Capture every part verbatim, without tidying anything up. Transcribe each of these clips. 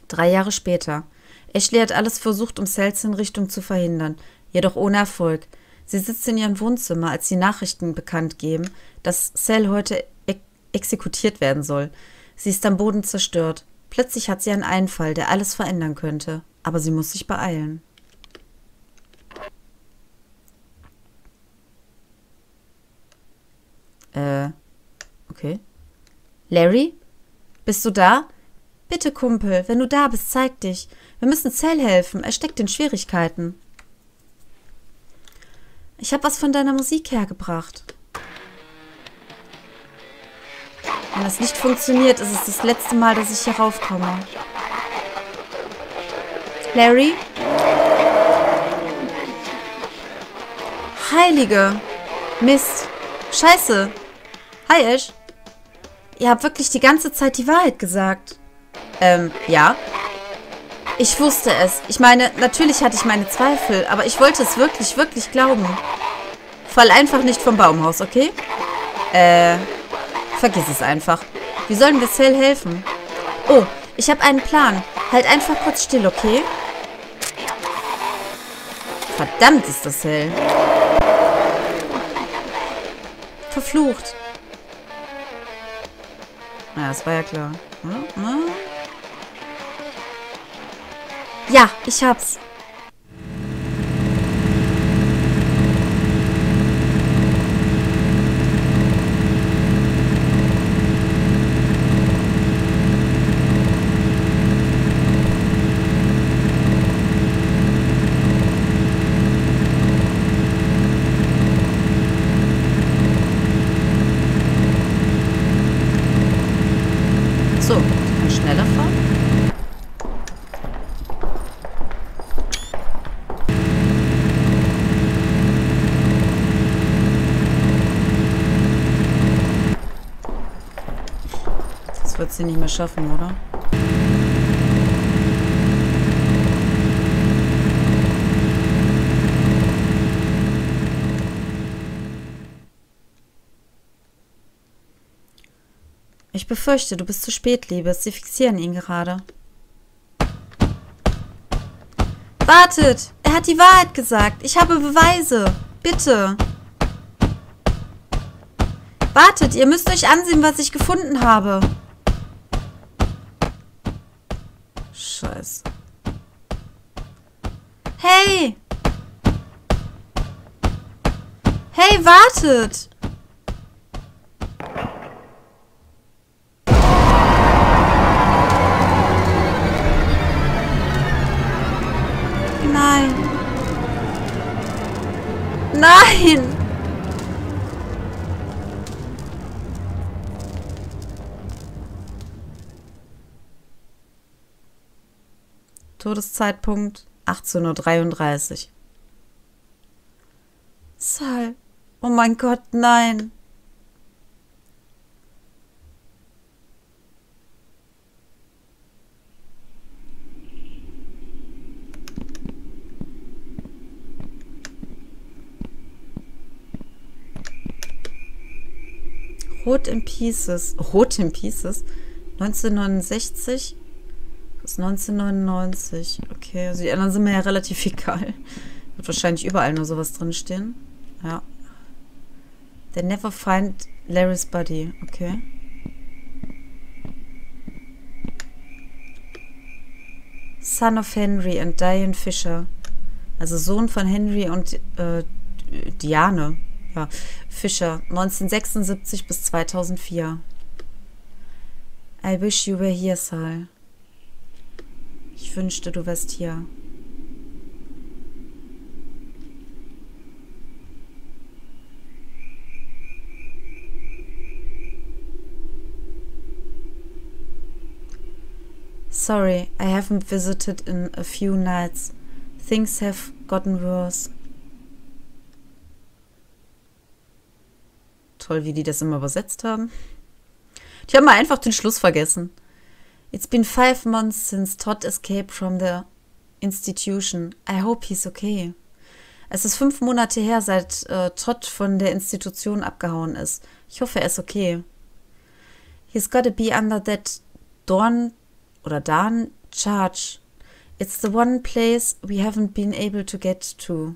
Drei Jahre später. Ashley hat alles versucht, um Cells Hinrichtung zu verhindern, jedoch ohne Erfolg. Sie sitzt in ihrem Wohnzimmer, als die Nachrichten bekannt geben, dass Cell heute e exekutiert werden soll. Sie ist am Boden zerstört. Plötzlich hat sie einen Einfall, der alles verändern könnte. Aber sie muss sich beeilen. Äh, okay. Larry? Bist du da? Bitte, Kumpel, wenn du da bist, zeig dich. Wir müssen Cell helfen. Er steckt in Schwierigkeiten. Ich habe was von deiner Musik hergebracht. Wenn das nicht funktioniert, ist es das letzte Mal, dass ich hier raufkomme. Larry? Heilige! Mist! Scheiße! Hi, Ash! Ihr habt wirklich die ganze Zeit die Wahrheit gesagt. Ähm, ja. Ich wusste es. Ich meine, natürlich hatte ich meine Zweifel, aber ich wollte es wirklich, wirklich glauben. Fall einfach nicht vom Baumhaus, okay? Äh, vergiss es einfach. Wie sollen wir Cell helfen? Oh, ich habe einen Plan. Halt einfach kurz still, okay? Verdammt ist das hell. Verflucht. Na, das war ja klar. Hm? Hm? Ja, ich hab's. So, ich kann schneller fahren. Das wird sie nicht mehr schaffen, oder? Ich befürchte, du bist zu spät, Liebes. Sie fixieren ihn gerade. Wartet! Er hat die Wahrheit gesagt. Ich habe Beweise. Bitte. Wartet, ihr müsst euch ansehen, was ich gefunden habe. Scheiße. Hey! Hey, wartet! Nein. Nein! Todeszeitpunkt achtzehn Uhr dreiunddreißig. Sal. Oh mein Gott, nein. Rot in Pieces. Rot in Pieces? neunzehnhundertneunundsechzig bis neunzehnhundertneunundneunzig. Okay, also die anderen sind mir ja relativ egal. Wird wahrscheinlich überall nur sowas drinstehen. Ja. They never find Larry's body. Okay. Son of Henry and Diane Fisher. Also Sohn von Henry und äh, Diane. Ja, Fisher, neunzehnhundertsechsundsiebzig bis zweitausendvier. I wish you were here, Sal. Ich wünschte, du wärst hier. Sorry, I haven't visited in a few nights. Things have gotten worse. Toll, wie die das immer übersetzt haben. Die haben mal einfach den Schluss vergessen. It's been five months since Todd escaped from the institution. I hope he's okay. Es ist fünf Monate her, seit äh, Todd von der Institution abgehauen ist. Ich hoffe, er ist okay. He's gotta be under that Dorn oder Darn Charge. It's the one place we haven't been able to get to.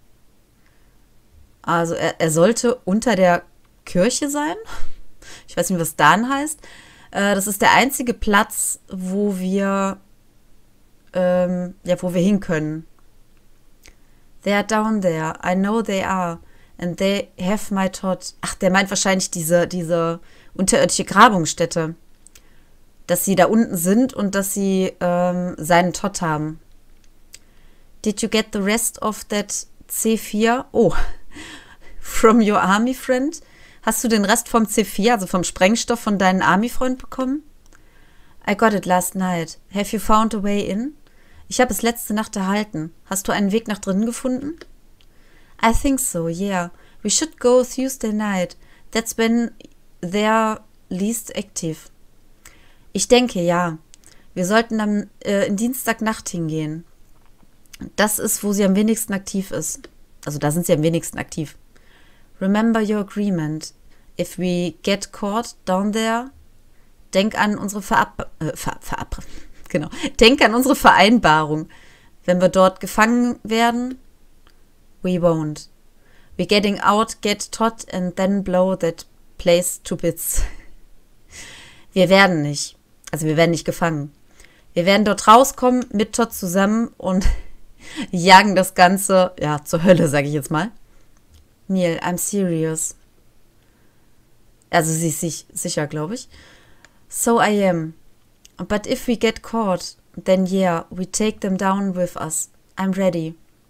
Also er, er sollte unter der Kirche sein. Ich weiß nicht, was dann heißt. Äh, das ist der einzige Platz, wo wir, ähm, ja, wo wir hin können. They are down there. I know they are. And they have my Todd. Ach, der meint wahrscheinlich diese, diese unterirdische Grabungsstätte. Dass sie da unten sind und dass sie ähm, seinen Todd haben. Did you get the rest of that C vier? Oh, from your army friend? Hast du den Rest vom C vier, also vom Sprengstoff von deinem Army-Freund bekommen? I got it last night. Have you found a way in? Ich habe es letzte Nacht erhalten. Hast du einen Weg nach drinnen gefunden? I think so, yeah. We should go Tuesday night. That's when they're least active. Ich denke, ja. Wir sollten dann äh, in Dienstagnacht hingehen. Das ist, wo sie am wenigsten aktiv ist. Also da sind sie am wenigsten aktiv. Remember your agreement. If we get caught down there, denk an unsere Verab... Äh, Ver Verab genau. Denk an unsere Vereinbarung. Wenn wir dort gefangen werden, we won't. We getting out, get Todd and then blow that place to bits. Wir werden nicht. Also wir werden nicht gefangen. Wir werden dort rauskommen mit Todd zusammen und jagen das Ganze, ja, zur Hölle, sage ich jetzt mal. Neil, I'm serious. Also sie ist sich sicher, glaube ich. So I am. But if we get caught, then yeah, we take them down with us. I'm ready.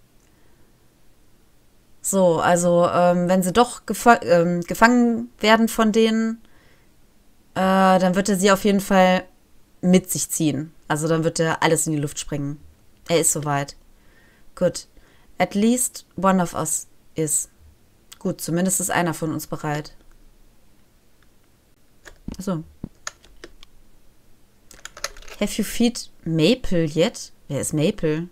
So, also ähm, wenn sie doch gefa ähm, gefangen werden von denen, äh, dann wird er sie auf jeden Fall mit sich ziehen. Also dann wird er alles in die Luft sprengen. Er ist soweit. Gut. At least one of us is. Gut, zumindest ist einer von uns bereit. So. Have you feed Maple yet? Wer ist Maple?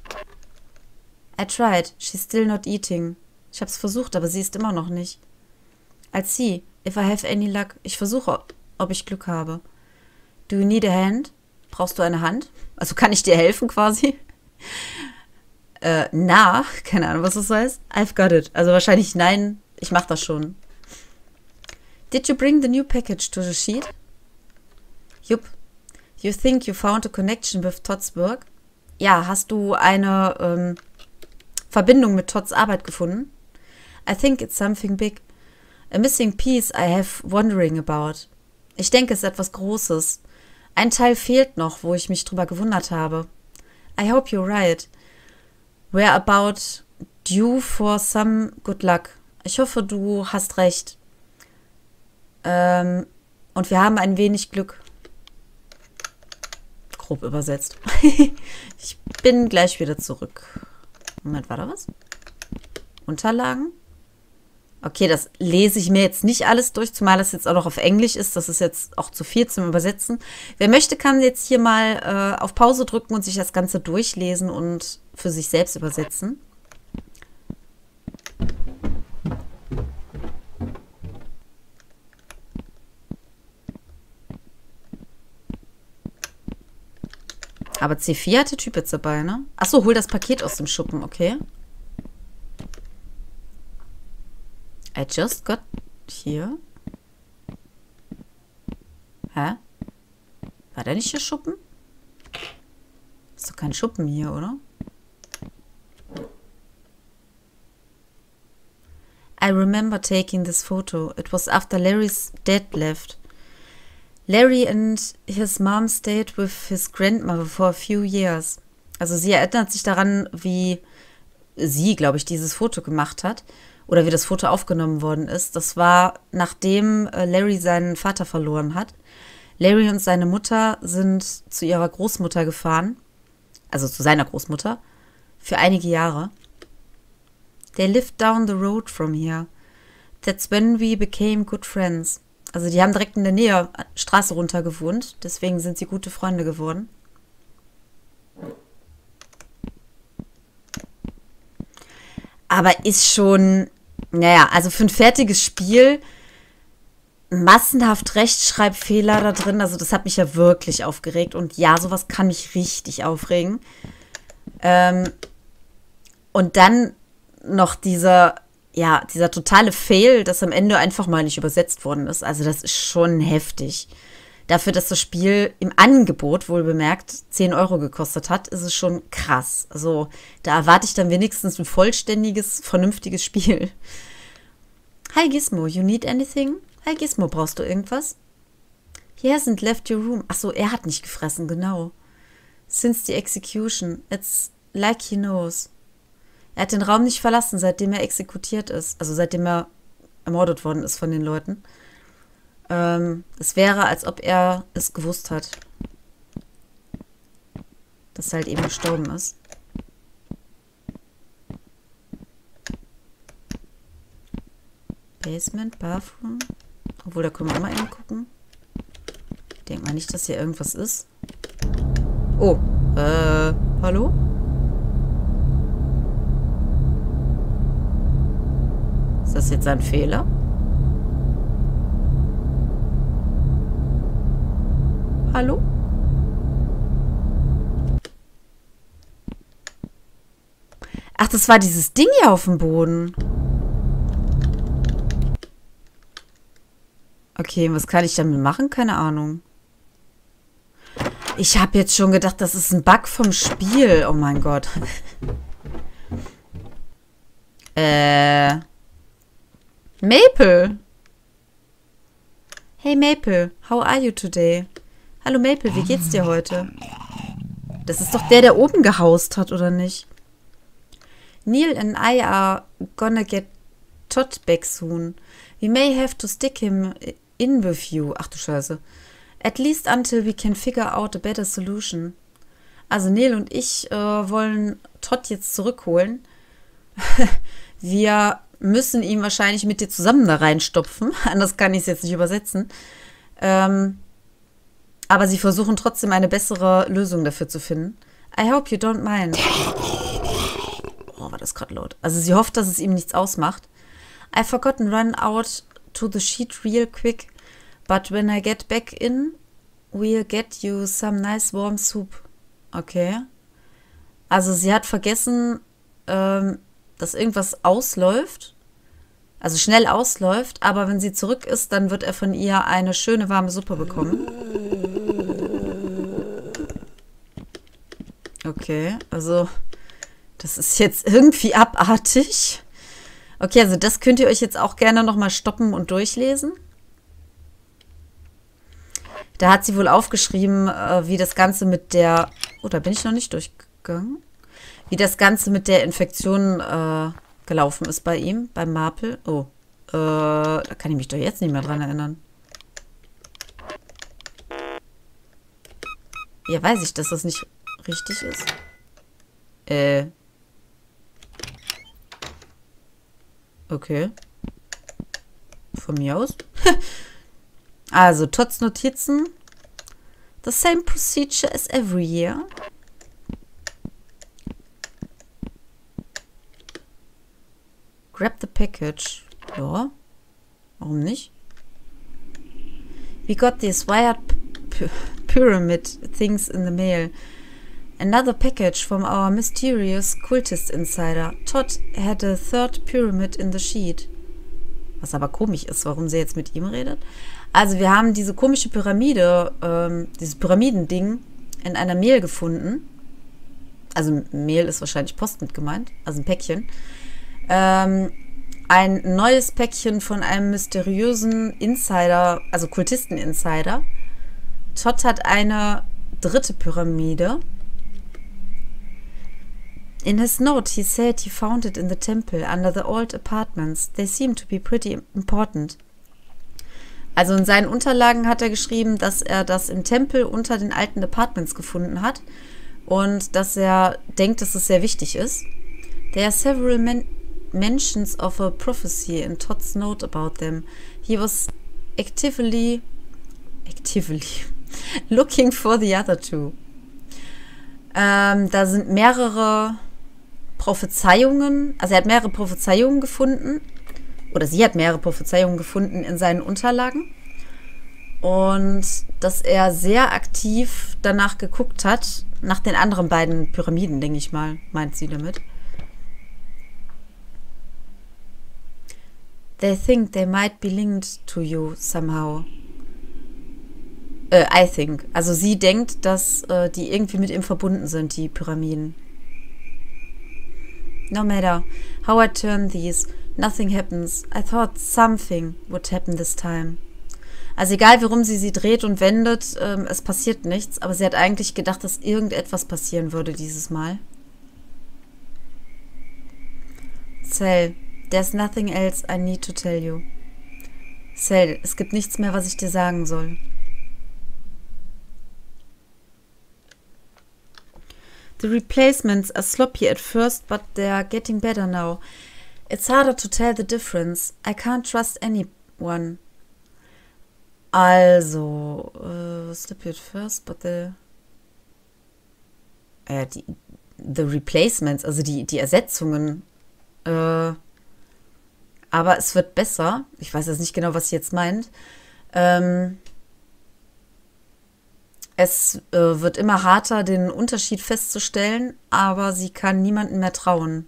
I tried. She's still not eating. Ich hab's versucht, aber sie ist immer noch nicht. I'll see if I have any luck. Ich versuche, ob ich Glück habe. Do you need a hand? Brauchst du eine Hand? Also kann ich dir helfen quasi? Äh, na, keine Ahnung, was das heißt. I've got it. Also wahrscheinlich nein, ich mach das schon. Did you bring the new package to the sheet? Yup. You think you found a connection with Todd's work? Ja, hast du eine ähm, Verbindung mit Todds Arbeit gefunden? I think it's something big. A missing piece I have wondering about. Ich denke, es ist etwas Großes. Ein Teil fehlt noch, wo ich mich drüber gewundert habe. I hope you're right. We're about due for some good luck. Ich hoffe, du hast recht. Ähm, und wir haben ein wenig Glück. Grob übersetzt. Ich bin gleich wieder zurück. Moment, war da was? Unterlagen? Okay, das lese ich mir jetzt nicht alles durch, zumal das jetzt auch noch auf Englisch ist. Das ist jetzt auch zu viel zum Übersetzen. Wer möchte, kann jetzt hier mal äh, auf Pause drücken und sich das Ganze durchlesen und für sich selbst übersetzen. Aber C vier hat der Typ jetzt dabei, ne? Achso, hol das Paket aus dem Schuppen, okay. I just got hier. Hä? War da nicht der Schuppen? Ist doch kein Schuppen hier, oder? I remember taking this photo. It was after Larry's dad left. Larry and his mom stayed with his grandmother for a few years. Also sie erinnert sich daran, wie sie, glaube ich, dieses Foto gemacht hat. Oder wie das Foto aufgenommen worden ist. Das war, nachdem Larry seinen Vater verloren hat. Larry und seine Mutter sind zu ihrer Großmutter gefahren. Also zu seiner Großmutter. Für einige Jahre. They lived down the road from here. That's when we became good friends. Also die haben direkt in der Nähe Straße runter gewohnt. Deswegen sind sie gute Freunde geworden. Aber ist schon, naja, also für ein fertiges Spiel massenhaft Rechtschreibfehler da drin. Also das hat mich ja wirklich aufgeregt. Und ja, sowas kann mich richtig aufregen. Ähm, und dann noch dieser, ja, dieser totale Fail, dass am Ende einfach mal nicht übersetzt worden ist. Also das ist schon heftig. Dafür, dass das Spiel im Angebot, wohl bemerkt, zehn Euro gekostet hat, ist es schon krass. Also da erwarte ich dann wenigstens ein vollständiges, vernünftiges Spiel. Hi Gizmo, you need anything? Hi Gizmo, brauchst du irgendwas? He hasn't left your room. Achso, er hat nicht gefressen, genau. Since the execution, it's like he knows. Er hat den Raum nicht verlassen, seitdem er exekutiert ist. Also seitdem er ermordet worden ist von den Leuten. Ähm, es wäre, als ob er es gewusst hat. Dass er halt eben gestorben ist. Basement, Bathroom. Obwohl, da können wir auch mal eben gucken. Ich denke mal nicht, dass hier irgendwas ist. Oh, äh, hallo? Ist das jetzt ein Fehler? Hallo? Ach, das war dieses Ding hier auf dem Boden. Okay, was kann ich damit machen? Keine Ahnung. Ich habe jetzt schon gedacht, das ist ein Bug vom Spiel. Oh mein Gott. äh. Maple. Hey Maple, how are you today? Hallo Maple, wie geht's dir heute? Das ist doch der, der oben gehaust hat, oder nicht? Neil and I are gonna get Todd back soon. We may have to stick him in with you. Ach du Scheiße. At least until we can figure out a better solution. Also Neil und ich äh, wollen Todd jetzt zurückholen. Wir müssen ihn wahrscheinlich mit dir zusammen da reinstopfen. Anders kann ich es jetzt nicht übersetzen. Ähm, aber sie versuchen trotzdem eine bessere Lösung dafür zu finden. I hope you don't mind. Oh, war das gerade laut. Also sie hofft, dass es ihm nichts ausmacht. I forgotten run out to the sheet real quick. But when I get back in, we'll get you some nice warm soup. Okay. Also sie hat vergessen, ähm, dass irgendwas ausläuft, also schnell ausläuft, aber wenn sie zurück ist, dann wird er von ihr eine schöne warme Suppe bekommen. Okay, also das ist jetzt irgendwie abartig. Okay, also das könnt ihr euch jetzt auch gerne nochmal stoppen und durchlesen. Da hat sie wohl aufgeschrieben, wie das Ganze mit der... Oh, da bin ich noch nicht durchgegangen. Wie das Ganze mit der Infektion äh, gelaufen ist bei ihm, beim Maple. Oh, äh, da kann ich mich doch jetzt nicht mehr dran erinnern. Ja, weiß ich, dass das nicht richtig ist. Äh. Okay. Von mir aus. Also, Todds Notizen. The same procedure as every year. Grab the package. Ja. Warum nicht? We got these wired pyramid things in the mail. Another package from our mysterious cultist insider. Todd had a third pyramid in the sheet. Was aber komisch ist, warum sie jetzt mit ihm redet. Also wir haben diese komische Pyramide, ähm, dieses Pyramidending in einer Mail gefunden. Also Mail ist wahrscheinlich Post mit gemeint, also ein Päckchen. Ähm, ein neues Päckchen von einem mysteriösen Insider, also Kultisten-Insider. Todd hat eine dritte Pyramide. In his note, he said he found it in the temple under the old apartments. They seem to be pretty important. Also in seinen Unterlagen hat er geschrieben, dass er das im Tempel unter den alten Apartments gefunden hat und dass er denkt, dass es sehr wichtig ist. There are several men mentions of a prophecy in Todd's note about them. He was actively, actively looking for the other two. Ähm, da sind mehrere Prophezeiungen, also er hat mehrere Prophezeiungen gefunden, oder sie hat mehrere Prophezeiungen gefunden in seinen Unterlagen. Und dass er sehr aktiv danach geguckt hat, nach den anderen beiden Pyramiden, denke ich mal, meint sie damit. They think they might be linked to you somehow. Äh, I think. Also sie denkt, dass äh, die irgendwie mit ihm verbunden sind, die Pyramiden. No matter how I turn these, nothing happens. I thought something would happen this time. Also egal, warum sie sie dreht und wendet, ähm, es passiert nichts. Aber sie hat eigentlich gedacht, dass irgendetwas passieren würde dieses Mal. Cell, there's nothing else I need to tell you. Cell, es gibt nichts mehr, was ich dir sagen soll. The replacements are sloppy at first, but they're getting better now. It's harder to tell the difference. I can't trust anyone. Also, uh, sloppy at first, but the... Äh, die, the replacements, also die, die Ersetzungen. Äh, aber es wird besser. Ich weiß jetzt nicht genau, was sie jetzt meint. Ähm... Es äh, wird immer harter, den Unterschied festzustellen, aber sie kann niemandem mehr trauen.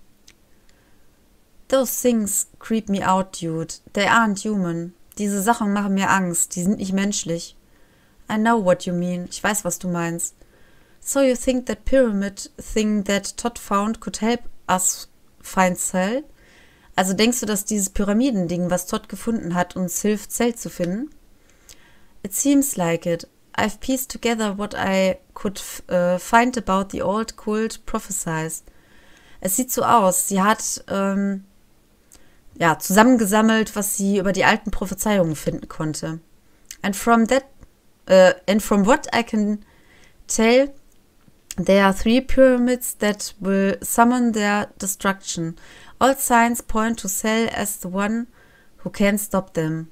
Those things creep me out, dude. They aren't human. Diese Sachen machen mir Angst. Die sind nicht menschlich. I know what you mean. Ich weiß, was du meinst. So you think that pyramid thing that Todd found could help us find Cell? Also denkst du, dass dieses Pyramidending, was Todd gefunden hat, uns hilft, Cell zu finden? It seems like it. I've pieced together what I could uh, find about the old cult prophesies. Es sieht so aus. Sie hat ähm, ja, zusammengesammelt, was sie über die alten Prophezeiungen finden konnte. And from that, uh, and from what I can tell, there are three pyramids that will summon their destruction. All signs point to Cell as the one who can stop them.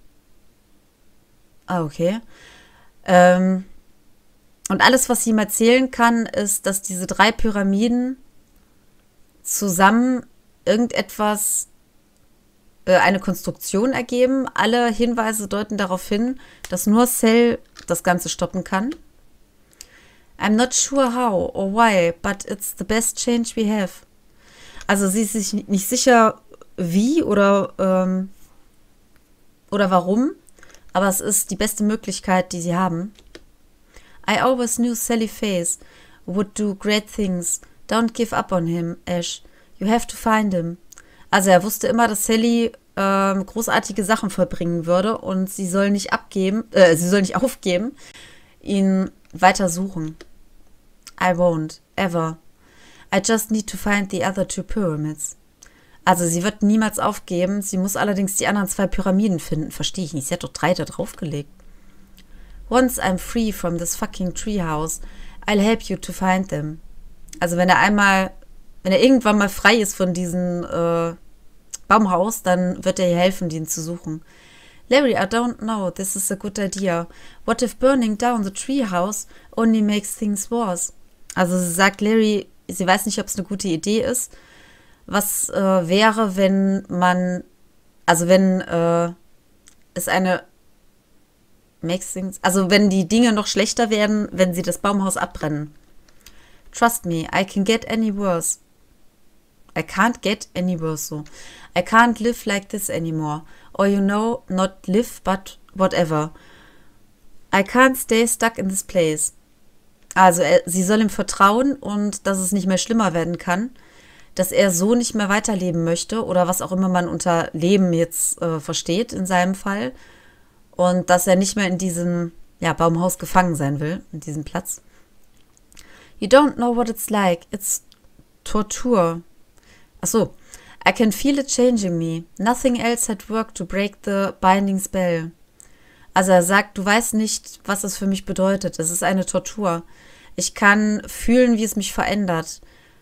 Ah, okay. Ähm, und alles, was sie ihm erzählen kann, ist, dass diese drei Pyramiden zusammen irgendetwas, äh, eine Konstruktion ergeben. Alle Hinweise deuten darauf hin, dass nur Cell das Ganze stoppen kann. I'm not sure how or why, but it's the best change we have. Also sie ist sich nicht sicher, wie oder, ähm, oder warum. Aber es ist die beste Möglichkeit, die sie haben. I always knew Sally Face would do great things. Don't give up on him, Ash. You have to find him. Also er wusste immer, dass Sally ähm, großartige Sachen vollbringen würde und sie soll nicht abgeben, äh, sie soll nicht aufgeben, ihn weiter suchen. I won't, ever. I just need to find the other two pyramids. Also sie wird niemals aufgeben. Sie muss allerdings die anderen zwei Pyramiden finden. Verstehe ich nicht. Sie hat doch drei da draufgelegt. Once I'm free from this fucking treehouse, I'll help you to find them. Also wenn er einmal, wenn er irgendwann mal frei ist von diesem äh, Baumhaus, dann wird er ihr helfen, den zu suchen. Larry, I don't know. This is a good idea. What if burning down the treehouse only makes things worse? Also sie sagt Larry, sie weiß nicht, ob es eine gute Idee ist. Was äh, wäre, wenn man, also wenn äh, es eine, makes things, also wenn die Dinge noch schlechter werden, wenn sie das Baumhaus abbrennen. Trust me, I can get any worse. I can't get any worse, so. I can't live like this anymore. Or you know, not live, but whatever. I can't stay stuck in this place. Also er, sie soll ihm vertrauen und dass es nicht mehr schlimmer werden kann. Dass er so nicht mehr weiterleben möchte oder was auch immer man unter Leben jetzt äh, versteht in seinem Fall. Und dass er nicht mehr in diesem ja, Baumhaus gefangen sein will, in diesem Platz. You don't know what it's like. It's torture. Achso. I can feel it changing me. Nothing else had worked to break the binding spell. Also er sagt, du weißt nicht, was es für mich bedeutet. Es ist eine Tortur. Ich kann fühlen, wie es mich verändert.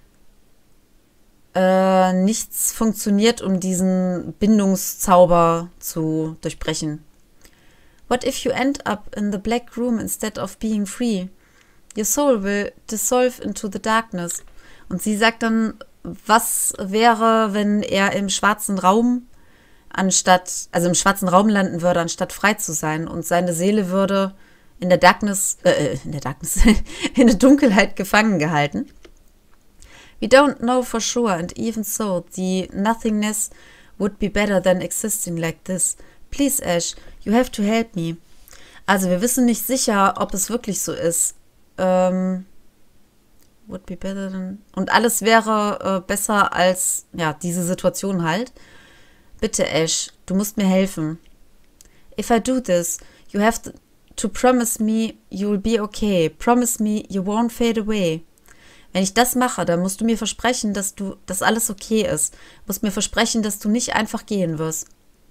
Äh, nichts funktioniert, um diesen Bindungszauber zu durchbrechen. What if you end up in the black room instead of being free? Your soul will dissolve into the darkness. Und sie sagt dann, was wäre, wenn er im schwarzen Raum anstatt, also im schwarzen Raum landen würde, anstatt frei zu sein. Und seine Seele würde in der Darkness, äh, in der Darkness, in der Dunkelheit gefangen gehalten. We don't know for sure, and even so, the nothingness would be better than existing like this. Please, Ash, you have to help me. Also wir wissen nicht sicher, ob es wirklich so ist. Ähm, would be better than... Und alles wäre äh, besser als, ja, diese Situation halt. Bitte, Ash, du musst mir helfen. If I do this, you have to, to promise me you'll be okay. Promise me you won't fade away. Wenn ich das mache, dann musst du mir versprechen, dass du, dass alles okay ist. Du musst mir versprechen, dass du nicht einfach gehen wirst.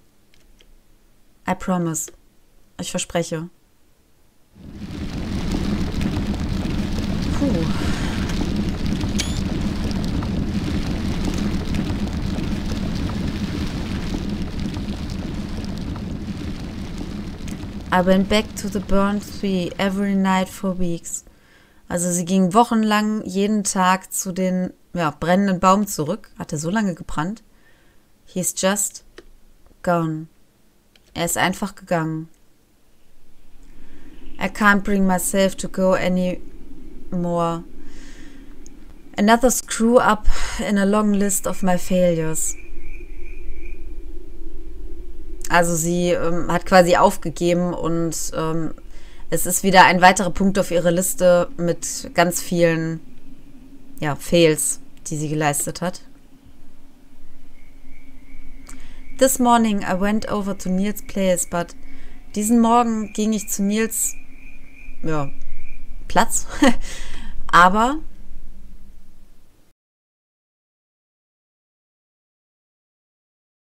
I promise. Ich verspreche. Puh. I went back to the burned tree every night for weeks. Also sie ging wochenlang jeden Tag zu den ja, brennenden Baum zurück. Hatte so lange gebrannt. He's just gone. Er ist einfach gegangen. I can't bring myself to go any more. Another screw up in a long list of my failures. Also sie ähm, hat quasi aufgegeben und ähm, es ist wieder ein weiterer Punkt auf ihrer Liste mit ganz vielen ja, Fails, die sie geleistet hat. This morning I went over to Niels' place, but diesen Morgen ging ich zu Niels ja, Platz, aber